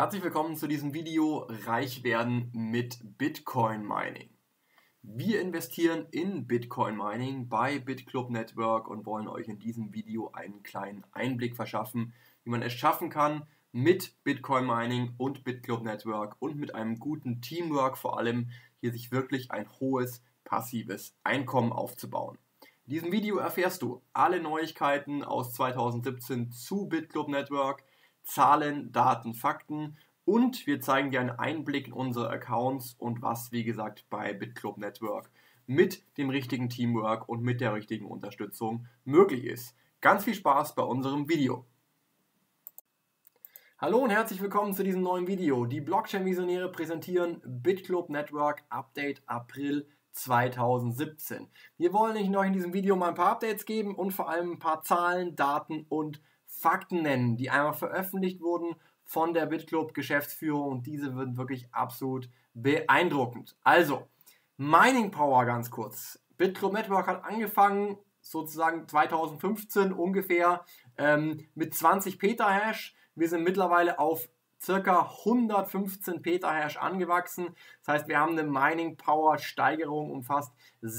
Herzlich willkommen zu diesem Video Reich werden mit Bitcoin Mining. Wir investieren in Bitcoin Mining bei BitClub Network und wollen euch in diesem Video einen kleinen Einblick verschaffen, wie man es schaffen kann, mit Bitcoin Mining und BitClub Network und mit einem guten Teamwork vor allem hier sich wirklich ein hohes passives Einkommen aufzubauen. In diesem Video erfährst du alle Neuigkeiten aus 2017 zu BitClub Network, Zahlen, Daten, Fakten und wir zeigen dir einen Einblick in unsere Accounts und was, wie gesagt, bei BitClub Network mit dem richtigen Teamwork und mit der richtigen Unterstützung möglich ist. Ganz viel Spaß bei unserem Video. Hallo und herzlich willkommen zu diesem neuen Video. Die Blockchain-Visionäre präsentieren BitClub Network Update April 2017. Wir wollen euch noch in diesem Video mal ein paar Updates geben und vor allem ein paar Zahlen, Daten und Fakten nennen, die einmal veröffentlicht wurden von der BitClub Geschäftsführung und diese sind wirklich absolut beeindruckend. Also, Mining Power ganz kurz. BitClub Network hat angefangen sozusagen 2015 ungefähr mit 20 Petahash. Wir sind mittlerweile auf ca. 115 Petahash angewachsen. Das heißt, wir haben eine Mining Power Steigerung um fast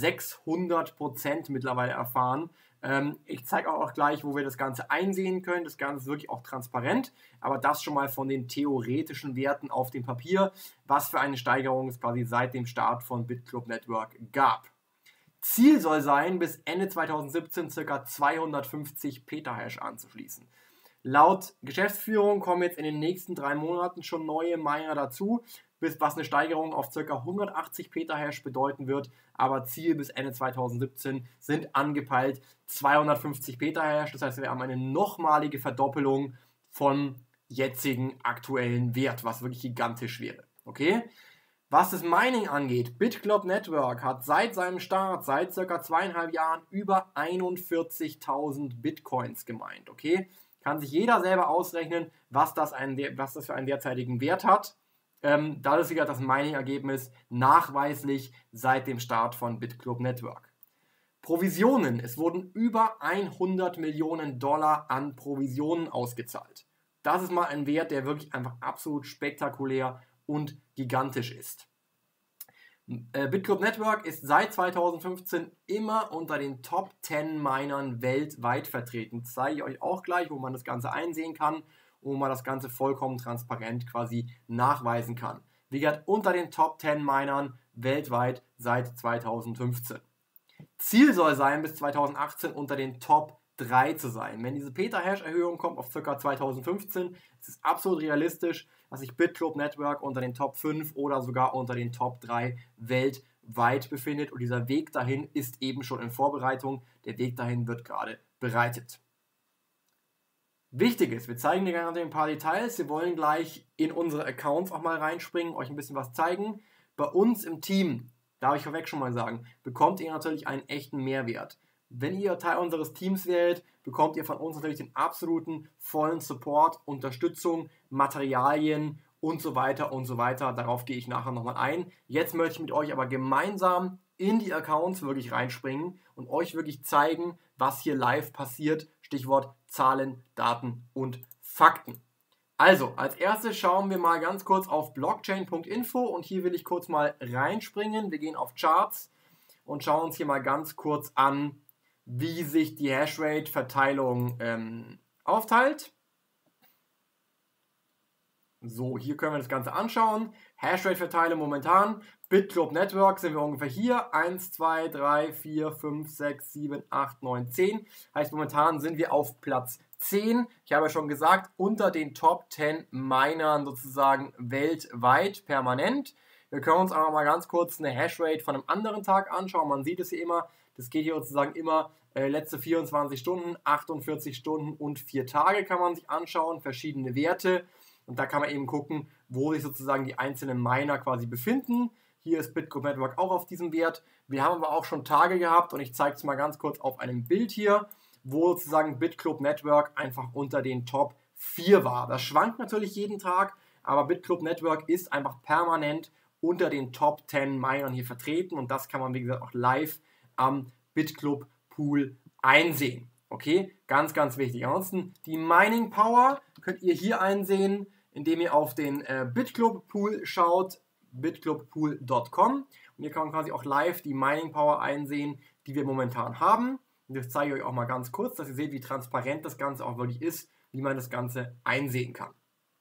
600% mittlerweile erfahren. Ich zeige auch gleich, wo wir das Ganze einsehen können. Das Ganze ist wirklich auch transparent, aber das schon mal von den theoretischen Werten auf dem Papier, was für eine Steigerung es quasi seit dem Start von BitClub Network gab. Ziel soll sein, bis Ende 2017 ca. 250 Petahash anzuschließen. Laut Geschäftsführung kommen jetzt in den nächsten 3 Monaten schon neue Miner dazu, was eine Steigerung auf ca. 180 Petahash bedeuten wird, aber Ziel bis Ende 2017 sind angepeilt 250 Petahash, das heißt, wir haben eine nochmalige Verdoppelung vom jetzigen aktuellen Wert, was wirklich gigantisch wäre. Okay? Was das Mining angeht, BitClub Network hat seit seinem Start, seit ca. 2,5 Jahren, über 41.000 Bitcoins gemeint. Okay? Kann sich jeder selber ausrechnen, was das für einen derzeitigen Wert hat. Das ist wieder das Mining-Ergebnis nachweislich seit dem Start von BitClub Network. Provisionen. Es wurden über 100 Millionen Dollar an Provisionen ausgezahlt. Das ist mal ein Wert, der wirklich einfach absolut spektakulär und gigantisch ist. BitClub Network ist seit 2015 immer unter den Top 10 Minern weltweit vertreten. Das zeige ich euch auch gleich, wo man das Ganze einsehen kann und wo man das Ganze vollkommen transparent quasi nachweisen kann. Wie gesagt, unter den Top 10 Minern weltweit seit 2015. Ziel soll sein, bis 2018 unter den Top 3 zu sein. Wenn diese Petahash-Erhöhung kommt auf ca. 2015, ist es absolut realistisch, dass sich BitClub Network unter den Top 5 oder sogar unter den Top 3 weltweit befindet. Und dieser Weg dahin ist eben schon in Vorbereitung. Der Weg dahin wird gerade bereitet. Wichtig ist, wir zeigen dir gerade ein paar Details. Wir wollen gleich in unsere Accounts auch mal reinspringen, euch ein bisschen was zeigen. Bei uns im Team, darf ich vorweg schon mal sagen, bekommt ihr natürlich einen echten Mehrwert. Wenn ihr Teil unseres Teams werdet, bekommt ihr von uns natürlich den absoluten vollen Support, Unterstützung, Materialien und so weiter und so weiter. Darauf gehe ich nachher nochmal ein. Jetzt möchte ich mit euch aber gemeinsam in die Accounts wirklich reinspringen und euch wirklich zeigen, was hier live passiert. Stichwort Zahlen, Daten und Fakten. Also, als erstes schauen wir mal ganz kurz auf blockchain.info und hier will ich kurz mal reinspringen. Wir gehen auf Charts und schauen uns hier mal ganz kurz an, wie sich die Hashrate-Verteilung aufteilt. So, hier können wir das Ganze anschauen. Hashrate-Verteilung momentan. BitClub Network sind wir ungefähr hier. 1, 2, 3, 4, 5, 6, 7, 8, 9, 10. Heißt, momentan sind wir auf Platz 10. Ich habe ja schon gesagt, unter den Top 10 Minern sozusagen weltweit permanent. Wir können uns aber mal ganz kurz eine Hashrate von einem anderen Tag anschauen. Man sieht es hier immer. Das geht hier sozusagen immer letzte 24 Stunden, 48 Stunden und 4 Tage kann man sich anschauen, verschiedene Werte. Und da kann man eben gucken, wo sich sozusagen die einzelnen Miner quasi befinden. Hier ist BitClub Network auch auf diesem Wert. Wir haben aber auch schon Tage gehabt und ich zeige es mal ganz kurz auf einem Bild hier, wo sozusagen BitClub Network einfach unter den Top 4 war. Das schwankt natürlich jeden Tag, aber BitClub Network ist einfach permanent unter den Top 10 Minern hier vertreten und das kann man, wie gesagt, auch live am BitClub Pool einsehen. Okay, ganz, ganz wichtig. Ansonsten die Mining Power könnt ihr hier einsehen. indem ihr auf den BitClub Pool schaut, bitclubpool.com, und ihr könnt quasi auch live die Mining Power einsehen, die wir momentan haben. Und das zeige ich euch auch mal ganz kurz, dass ihr seht, wie transparent das Ganze auch wirklich ist, wie man das Ganze einsehen kann.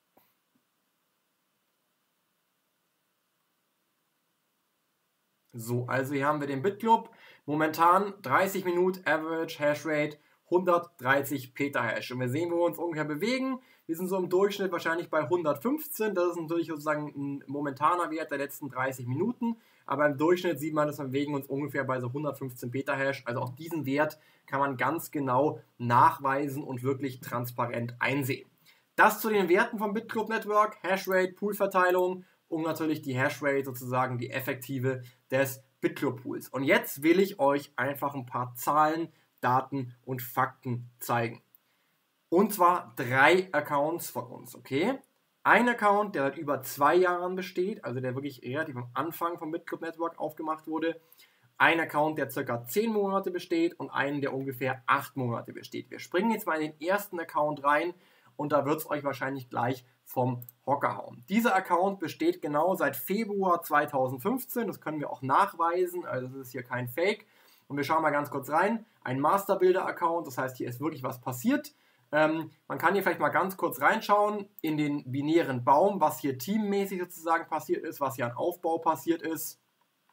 So, also hier haben wir den BitClub. Momentan 30 Minuten Average Hashrate 130 Petahash. Und wir sehen, wo wir uns ungefähr bewegen. Wir sind so im Durchschnitt wahrscheinlich bei 115. Das ist natürlich sozusagen ein momentaner Wert der letzten 30 Minuten. Aber im Durchschnitt sieht man, dass wir bewegen uns ungefähr bei so 115 Petahash. Also auch diesen Wert kann man ganz genau nachweisen und wirklich transparent einsehen. Das zu den Werten vom BitClub Network, Hashrate, Poolverteilung und natürlich die Hashrate, sozusagen die effektive des BitClub Pools. Und jetzt will ich euch einfach ein paar Zahlen, Daten und Fakten zeigen. Und zwar 3 Accounts von uns, okay? Ein Account, der seit über 2 Jahren besteht, also der wirklich relativ am Anfang vom BitClub Network aufgemacht wurde. Ein Account, der ca. 10 Monate besteht und einen, der ungefähr 8 Monate besteht. Wir springen jetzt mal in den ersten Account rein und da wird es euch wahrscheinlich gleich vom Hocker hauen. Dieser Account besteht genau seit Februar 2015, das können wir auch nachweisen, also das ist hier kein Fake. Und wir schauen mal ganz kurz rein, ein Masterbuilder-Account, das heißt, hier ist wirklich was passiert. Man kann hier vielleicht mal ganz kurz reinschauen in den binären Baum, was hier teammäßig sozusagen passiert ist, was hier an Aufbau passiert ist.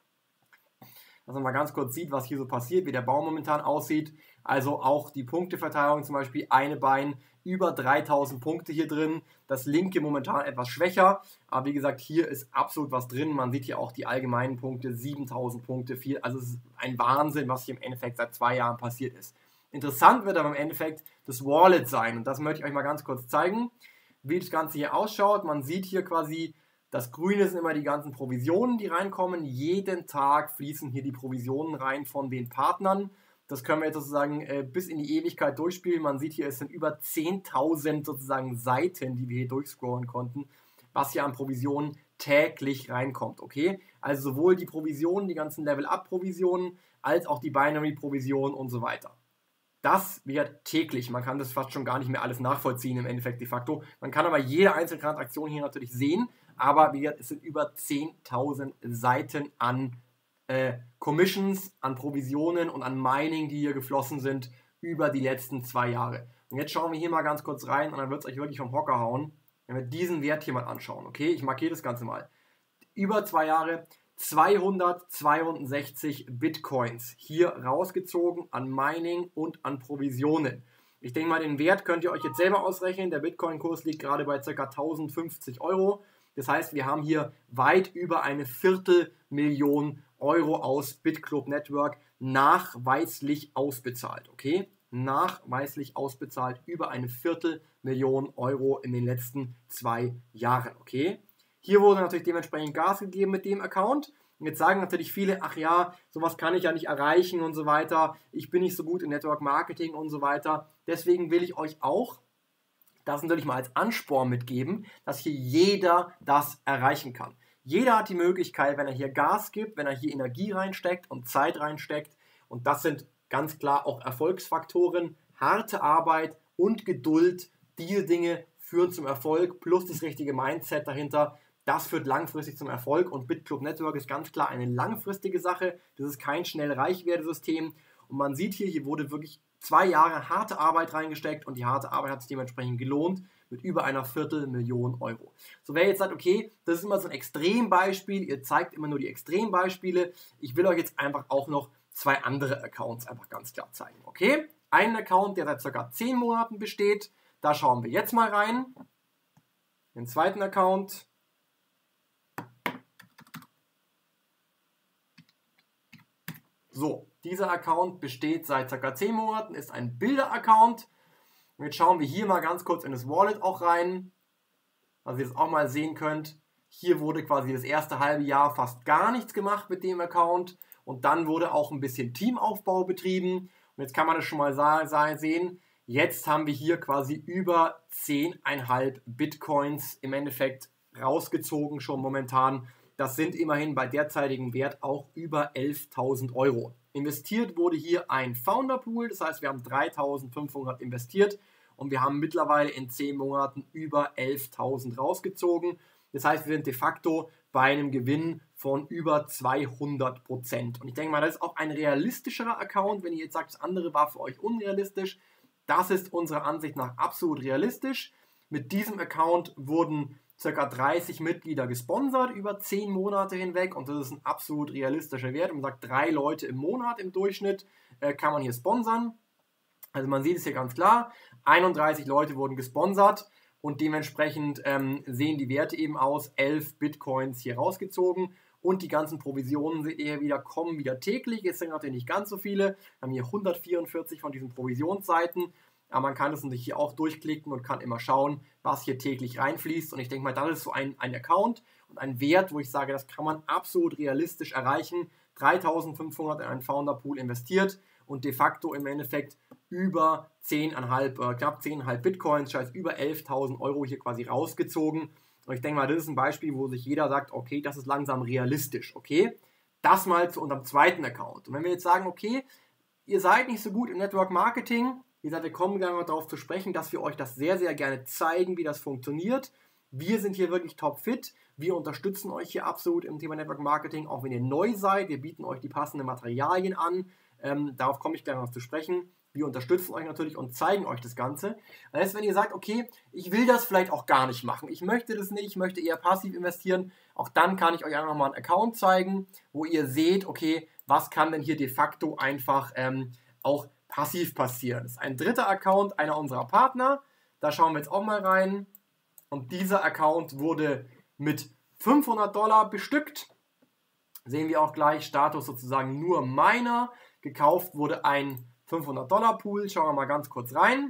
Dass man mal ganz kurz sieht, was hier so passiert, wie der Baum momentan aussieht. Also auch die Punkteverteilung, zum Beispiel eine Bein, über 3000 Punkte hier drin. Das linke momentan etwas schwächer, aber wie gesagt, hier ist absolut was drin. Man sieht hier auch die allgemeinen Punkte, 7000 Punkte, viel. Also es ist ein Wahnsinn, was hier im Endeffekt seit 2 Jahren passiert ist. Interessant wird aber im Endeffekt das Wallet sein und das möchte ich euch mal ganz kurz zeigen, wie das Ganze hier ausschaut. Man sieht hier quasi, das Grüne sind immer die ganzen Provisionen, die reinkommen. Jeden Tag fließen hier die Provisionen rein von den Partnern. Das können wir jetzt sozusagen bis in die Ewigkeit durchspielen. Man sieht hier, es sind über 10.000 sozusagen Seiten, die wir hier durchscrollen konnten, was hier an Provisionen täglich reinkommt, okay? Also sowohl die Provisionen, die ganzen Level-Up-Provisionen, als auch die Binary-Provisionen und so weiter. Das wird täglich. Man kann das fast schon gar nicht mehr alles nachvollziehen im Endeffekt de facto. Man kann aber jede einzelne Transaktion hier natürlich sehen, aber wie gesagt, es sind über 10.000 Seiten an Commissions, an Provisionen und an Mining, die hier geflossen sind über die letzten 2 Jahre. Und jetzt schauen wir hier mal ganz kurz rein und dann wird es euch wirklich vom Hocker hauen, wenn wir diesen Wert hier mal anschauen. Okay, ich markiere das Ganze mal. Über 2 Jahre 262 Bitcoins hier rausgezogen an Mining und an Provisionen. Ich denke mal, den Wert könnt ihr euch jetzt selber ausrechnen. Der Bitcoin-Kurs liegt gerade bei ca. 1050 Euro. Das heißt, wir haben hier weit über eine Viertelmillion Euro aus BitClub Network nachweislich ausbezahlt. Okay? Nachweislich ausbezahlt über eine Viertelmillion Euro in den letzten 2 Jahren. Okay? Hier wurde natürlich dementsprechend Gas gegeben mit dem Account. Und jetzt sagen natürlich viele, ach ja, sowas kann ich ja nicht erreichen und so weiter. Ich bin nicht so gut in Network Marketing und so weiter. Deswegen will ich euch auch das natürlich mal als Ansporn mitgeben, dass hier jeder das erreichen kann. Jeder hat die Möglichkeit, wenn er hier Gas gibt, wenn er hier Energie reinsteckt und Zeit reinsteckt. Und das sind ganz klar auch Erfolgsfaktoren, harte Arbeit und Geduld. Diese Dinge führen zum Erfolg, plus das richtige Mindset dahinter. Das führt langfristig zum Erfolg und BitClub Network ist ganz klar eine langfristige Sache. Das ist kein schnell Reichwerdesystem. Und man sieht hier wurde wirklich 2 Jahre harte Arbeit reingesteckt und die harte Arbeit hat sich dementsprechend gelohnt mit über einer Viertelmillion Euro. So, wer jetzt sagt, okay, das ist immer so ein Extrembeispiel, ihr zeigt immer nur die Extrembeispiele, ich will euch jetzt einfach auch noch 2 andere Accounts einfach ganz klar zeigen, okay? Einen Account, der seit ca. 10 Monaten besteht, da schauen wir jetzt mal rein. Den zweiten Account. So, dieser Account besteht seit ca. 10 Monaten, ist ein Bilder-Account. Und jetzt schauen wir hier mal ganz kurz in das Wallet auch rein, dass ihr es auch mal sehen könnt. Hier wurde quasi das erste halbe Jahr fast gar nichts gemacht mit dem Account und dann wurde auch ein bisschen Teamaufbau betrieben. Und jetzt kann man das schon mal sehen. Jetzt haben wir hier quasi über 10,5 Bitcoins im Endeffekt rausgezogen schon momentan. Das sind immerhin bei derzeitigem Wert auch über 11.000 Euro. Investiert wurde hier ein Founder Pool, das heißt wir haben 3.500 investiert und wir haben mittlerweile in 10 Monaten über 11.000 rausgezogen. Das heißt, wir sind de facto bei einem Gewinn von über 200%. Und ich denke mal, das ist auch ein realistischerer Account. Wenn ihr jetzt sagt, das andere war für euch unrealistisch, das ist unserer Ansicht nach absolut realistisch. Mit diesem Account wurden ca. 30 Mitglieder gesponsert über 10 Monate hinweg und das ist ein absolut realistischer Wert. Man sagt, 3 Leute im Monat im Durchschnitt kann man hier sponsern. Also man sieht es hier ganz klar, 31 Leute wurden gesponsert und dementsprechend sehen die Werte eben aus, 11 Bitcoins hier rausgezogen und die ganzen Provisionen seht ihr wieder, kommen wieder täglich. Es sind natürlich nicht ganz so viele, wir haben hier 144 von diesen Provisionsseiten, aber man kann es sich hier auch durchklicken und kann immer schauen, was hier täglich reinfließt und ich denke mal, das ist so ein Account und ein Wert, wo ich sage, das kann man absolut realistisch erreichen. 3.500 in einen Founder-Pool investiert und de facto im Endeffekt über knapp 10,5 Bitcoins, das heißt über 11.000 Euro hier quasi rausgezogen. Und ich denke mal, das ist ein Beispiel, wo sich jeder sagt, okay, das ist langsam realistisch, okay? Das mal zu unserem zweiten Account. Und wenn wir jetzt sagen, okay, ihr seid nicht so gut im Network Marketing, wie gesagt, wir kommen gleich mal darauf zu sprechen, dass wir euch das sehr, sehr gerne zeigen, wie das funktioniert. Wir sind hier wirklich topfit. Wir unterstützen euch hier absolut im Thema Network Marketing, auch wenn ihr neu seid. Wir bieten euch die passenden Materialien an. Darauf komme ich gleich noch zu sprechen. Wir unterstützen euch natürlich und zeigen euch das Ganze. Das heißt, wenn ihr sagt, okay, ich will das vielleicht auch gar nicht machen, ich möchte das nicht, ich möchte eher passiv investieren, auch dann kann ich euch einfach mal einen Account zeigen, wo ihr seht, okay, was kann denn hier de facto einfach auch passiv passieren. Das ist ein dritter Account, einer unserer Partner. Da schauen wir jetzt auch mal rein. Und dieser Account wurde mit $500 bestückt. Sehen wir auch gleich, Status sozusagen nur Miner. Gekauft wurde ein $500 Pool. Schauen wir mal ganz kurz rein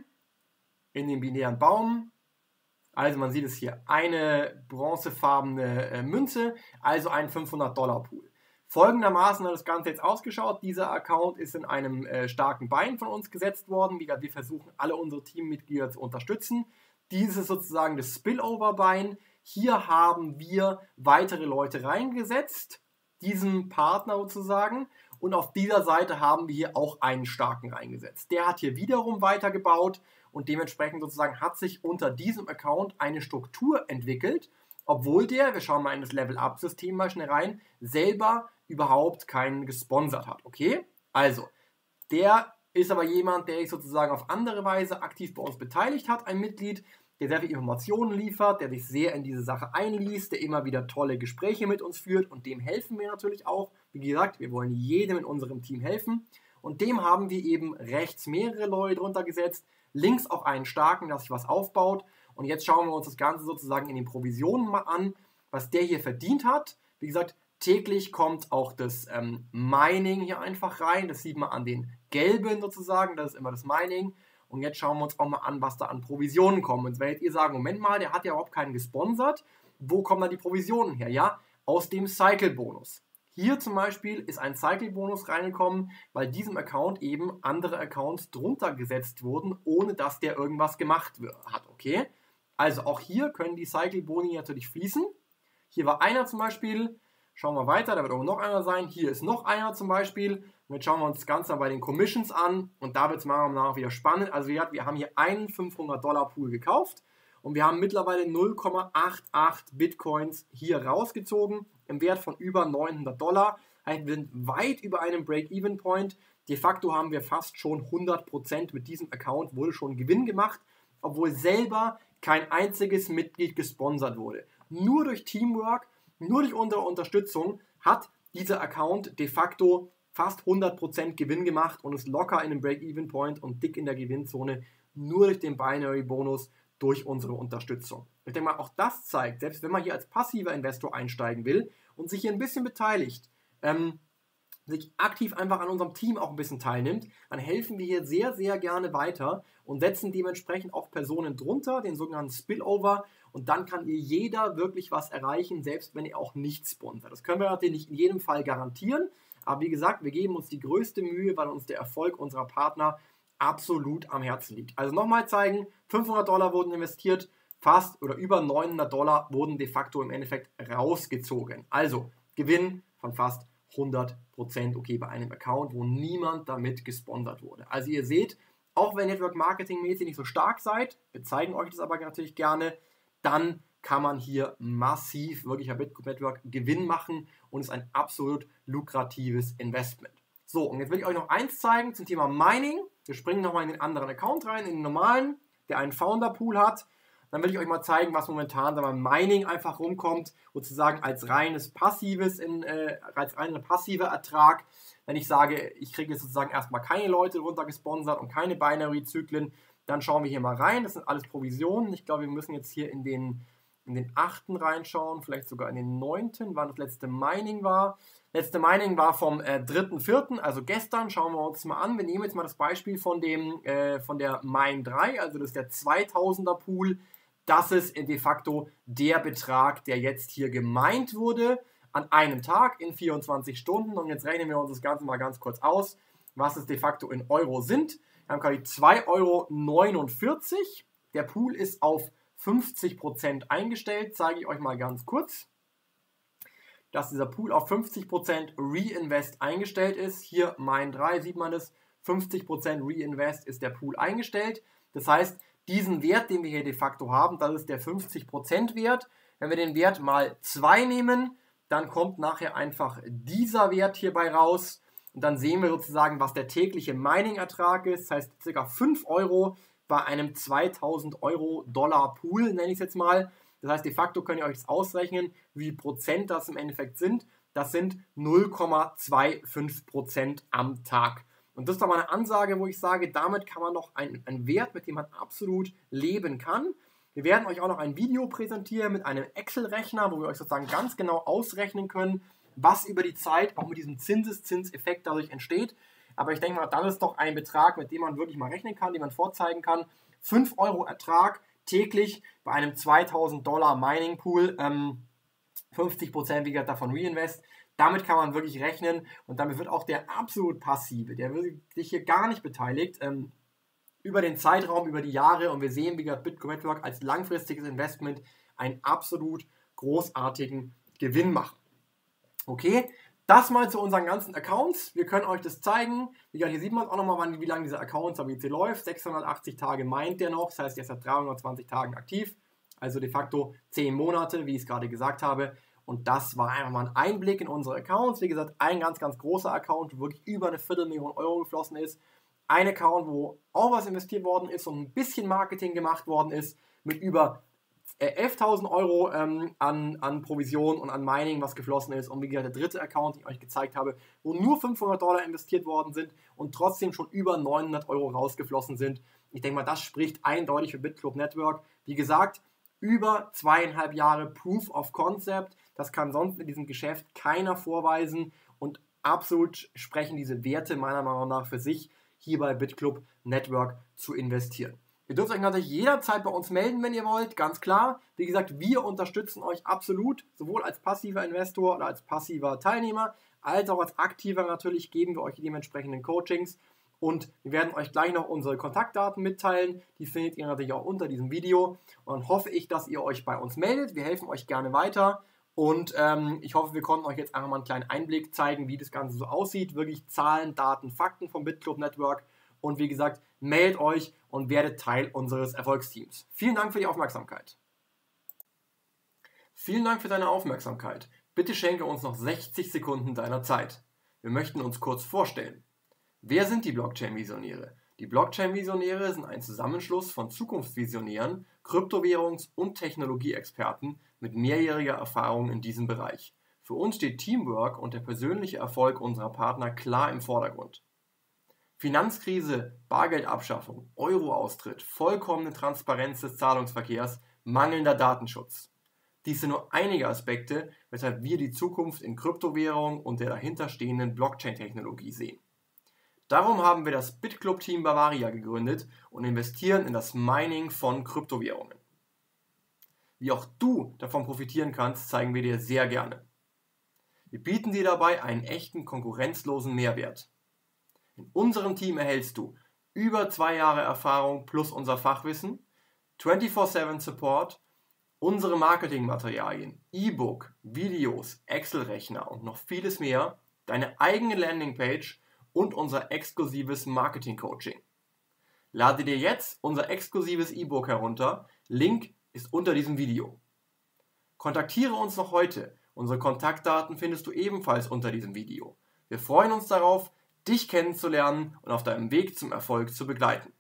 in den binären Baum. Also man sieht es hier, eine bronzefarbene Münze, also ein $500 Pool. Folgendermaßen hat das Ganze jetzt ausgeschaut. Dieser Account ist in einem starken Bein von uns gesetzt worden. Wie gesagt, wir versuchen alle unsere Teammitglieder zu unterstützen. Dies ist sozusagen das Spillover-Bein. Hier haben wir weitere Leute reingesetzt, diesen Partner sozusagen. Und auf dieser Seite haben wir hier auch einen starken reingesetzt. Der hat hier wiederum weitergebaut und dementsprechend sozusagen hat sich unter diesem Account eine Struktur entwickelt, obwohl der, wir schauen mal in das Level-Up-System mal schnell rein, selber überhaupt keinen gesponsert hat. Okay? Also, der ist aber jemand, der sich sozusagen auf andere Weise aktiv bei uns beteiligt hat, ein Mitglied, der sehr viele Informationen liefert, der sich sehr in diese Sache einliest, der immer wieder tolle Gespräche mit uns führt und dem helfen wir natürlich auch. Wie gesagt, wir wollen jedem in unserem Team helfen und dem haben wir eben rechts mehrere Leute drunter gesetzt, links auch einen starken, der sich was aufbaut und jetzt schauen wir uns das Ganze sozusagen in den Provisionen mal an, was der hier verdient hat. Wie gesagt, täglich kommt auch das Mining hier einfach rein, das sieht man an den gelben sozusagen, das ist immer das Mining. Und jetzt schauen wir uns auch mal an, was da an Provisionen kommen. Und jetzt werdet ihr sagen, Moment mal, der hat ja überhaupt keinen gesponsert. Wo kommen da die Provisionen her? Ja, aus dem Cycle-Bonus. Hier zum Beispiel ist ein Cycle-Bonus reingekommen, weil diesem Account eben andere Accounts drunter gesetzt wurden, ohne dass der irgendwas gemacht hat. Okay? Also auch hier können die Cycle-Boni natürlich fließen. Hier war einer zum Beispiel. Schauen wir weiter, da wird auch noch einer sein. Hier ist noch einer zum Beispiel. Und jetzt schauen wir uns das Ganze bei den Commissions an. Und da wird es mal nach wieder spannend. Also wir haben hier einen $500 Pool gekauft. Und wir haben mittlerweile 0,88 Bitcoins hier rausgezogen. Im Wert von über $900. Heißt, wir sind weit über einem Break-Even-Point. De facto haben wir fast schon 100% mit diesem Account, wurde schon Gewinn gemacht. Obwohl selber kein einziges Mitglied gesponsert wurde. Nur durch Teamwork, nur durch unsere Unterstützung hat dieser Account de facto fast 100% Gewinn gemacht und ist locker in dem Break-Even-Point und dick in der Gewinnzone, nur durch den Binary-Bonus, durch unsere Unterstützung. Ich denke mal, auch das zeigt, selbst wenn man hier als passiver Investor einsteigen will und sich hier ein bisschen beteiligt, sich aktiv einfach an unserem Team auch ein bisschen teilnimmt, dann helfen wir hier sehr, sehr gerne weiter und setzen dementsprechend auch Personen drunter, den sogenannten Spillover, und dann kann hier jeder wirklich was erreichen, selbst wenn er auch nicht sponsert. Das können wir natürlich nicht in jedem Fall garantieren, aber wie gesagt, wir geben uns die größte Mühe, weil uns der Erfolg unserer Partner absolut am Herzen liegt. Also nochmal zeigen, $500 wurden investiert, fast oder über $900 wurden de facto im Endeffekt rausgezogen. Also Gewinn von fast 100%, okay, bei einem Account, wo niemand damit gesponsert wurde. Also ihr seht, Auch wenn Network Marketing mäßig nicht so stark seid, wir zeigen euch das aber natürlich gerne, dann kann man hier massiv wirklich bei BitClub Network Gewinn machen und ist ein absolut lukratives Investment. So, und jetzt will ich euch noch eins zeigen zum Thema Mining. Wir springen nochmal in den anderen Account rein, in den normalen, der einen Founder-Pool hat. Dann will ich euch mal zeigen, was momentan beim Mining einfach rumkommt, sozusagen als reines passives, als reiner passiver Ertrag. Wenn ich sage, ich kriege jetzt sozusagen erstmal keine Leute runter gesponsert und keine Binary-Zyklen, dann schauen wir hier mal rein. Das sind alles Provisionen. Ich glaube, wir müssen jetzt hier in den 8. reinschauen, vielleicht sogar in den 9., wann das letzte Mining war. Letzte Mining war vom 3.4., also gestern. Schauen wir uns mal an. Wir nehmen jetzt mal das Beispiel von der Mine 3, also das ist der 2000er Pool. Das ist de facto der Betrag, der jetzt hier gemeint wurde an einem Tag in 24 Stunden. Und jetzt rechnen wir uns das Ganze mal ganz kurz aus, was es de facto in Euro sind. Wir haben gerade 2,49 Euro. Der Pool ist auf 50% eingestellt, zeige ich euch mal ganz kurz, dass dieser Pool auf 50% Reinvest eingestellt ist. Hier Mine 3 sieht man das, 50% Reinvest ist der Pool eingestellt. Das heißt, diesen Wert, den wir hier de facto haben, das ist der 50% Wert. Wenn wir den Wert mal 2 nehmen, dann kommt nachher einfach dieser Wert hierbei raus. Und dann sehen wir sozusagen, was der tägliche Mining-Ertrag ist. Das heißt, ca. 5 Euro bei einem 2000 Euro Dollar Pool, nenne ich es jetzt mal. Das heißt, de facto könnt ihr euch das ausrechnen, wie viel Prozent das im Endeffekt sind. Das sind 0,25% am Tag. Und das ist doch mal eine Ansage, wo ich sage, damit kann man noch einen Wert, mit dem man absolut leben kann. Wir werden euch auch noch ein Video präsentieren mit einem Excel-Rechner, wo wir euch sozusagen ganz genau ausrechnen können, was über die Zeit auch mit diesem Zinseszinseffekt dadurch entsteht. Aber ich denke mal, das ist doch ein Betrag, mit dem man wirklich mal rechnen kann, den man vorzeigen kann. 5 Euro Ertrag täglich bei einem 2000 Dollar Mining Pool, 50% wie gesagt davon Reinvest. Damit kann man wirklich rechnen und damit wird auch der absolut Passive, der wird sich hier gar nicht beteiligt, über den Zeitraum, über die Jahre, und wir sehen, wie gesagt, BitClub Network als langfristiges Investment einen absolut großartigen Gewinn machen. Okay, das mal zu unseren ganzen Accounts. Wir können euch das zeigen. Wie gesagt, hier sieht man auch nochmal, wie lange dieser Account jetzt läuft. 680 Tage meint der noch, das heißt, er ist seit 320 Tagen aktiv, also de facto 10 Monate, wie ich es gerade gesagt habe. Und das war einfach mal ein Einblick in unsere Accounts. Wie gesagt, ein ganz, ganz großer Account, wo wirklich über eine Viertelmillion Euro geflossen ist. Ein Account, wo auch was investiert worden ist und ein bisschen Marketing gemacht worden ist, mit über 11.000 Euro an Provision und an Mining, was geflossen ist. Und wie gesagt, der dritte Account, den ich euch gezeigt habe, wo nur $500 investiert worden sind und trotzdem schon über 900 Euro rausgeflossen sind. Ich denke mal, das spricht eindeutig für BitClub Network. Wie gesagt, über 2,5 Jahre Proof of Concept. Das kann sonst in diesem Geschäft keiner vorweisen. Und absolut sprechen diese Werte meiner Meinung nach für sich, hier bei BitClub Network zu investieren. Ihr dürft euch natürlich jederzeit bei uns melden, wenn ihr wollt, ganz klar. Wie gesagt, wir unterstützen euch absolut, sowohl als passiver Investor oder als passiver Teilnehmer, als auch als aktiver natürlich geben wir euch die dementsprechenden Coachings. Und wir werden euch gleich noch unsere Kontaktdaten mitteilen. Die findet ihr natürlich auch unter diesem Video. Und dann hoffe ich, dass ihr euch bei uns meldet. Wir helfen euch gerne weiter. Und ich hoffe, wir konnten euch jetzt einfach mal einen kleinen Einblick zeigen, wie das Ganze so aussieht. Wirklich Zahlen, Daten, Fakten vom BitClub Network. Und wie gesagt, meldet euch und werdet Teil unseres Erfolgsteams. Vielen Dank für die Aufmerksamkeit. Vielen Dank für deine Aufmerksamkeit. Bitte schenke uns noch 60 Sekunden deiner Zeit. Wir möchten uns kurz vorstellen. Wer sind die Blockchain-Visionäre? Die Blockchain-Visionäre sind ein Zusammenschluss von Zukunftsvisionären, Kryptowährungs- und Technologieexperten mit mehrjähriger Erfahrung in diesem Bereich. Für uns steht Teamwork und der persönliche Erfolg unserer Partner klar im Vordergrund. Finanzkrise, Bargeldabschaffung, Euro-Austritt, vollkommene Transparenz des Zahlungsverkehrs, mangelnder Datenschutz. Dies sind nur einige Aspekte, weshalb wir die Zukunft in Kryptowährung und der dahinterstehenden Blockchain-Technologie sehen. Darum haben wir das BitClub-Team Bavaria gegründet und investieren in das Mining von Kryptowährungen. Wie auch du davon profitieren kannst, zeigen wir dir sehr gerne. Wir bieten dir dabei einen echten konkurrenzlosen Mehrwert. In unserem Team erhältst du über 2 Jahre Erfahrung plus unser Fachwissen, 24/7 Support, unsere Marketingmaterialien, E-Book, Videos, Excel-Rechner und noch vieles mehr, deine eigene Landingpage und unser exklusives Marketing-Coaching. Lade dir jetzt unser exklusives E-Book herunter. Link ist unter diesem Video. Kontaktiere uns noch heute. Unsere Kontaktdaten findest du ebenfalls unter diesem Video. Wir freuen uns darauf, dich kennenzulernen und auf deinem Weg zum Erfolg zu begleiten.